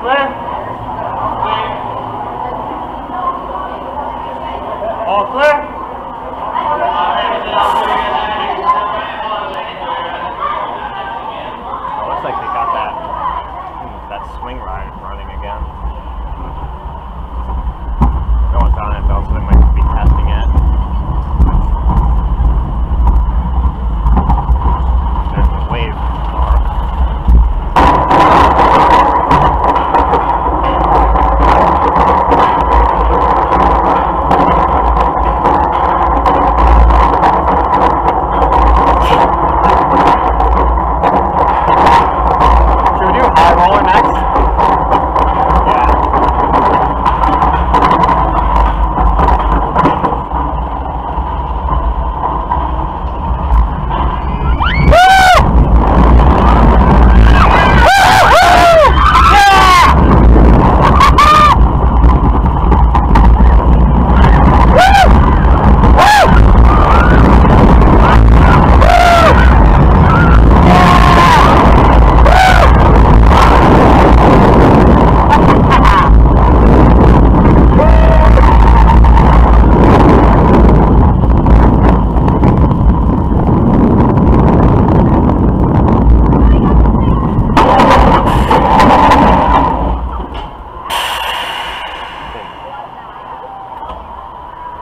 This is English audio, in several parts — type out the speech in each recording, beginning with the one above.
Clear. All clear. Looks like they got that swing ride running again. No one's on it though, so they might just be testing it. There's the wave bar.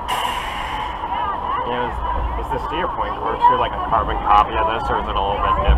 Is the steer point Corkscrew like a carbon copy of this, or is it a little bit different?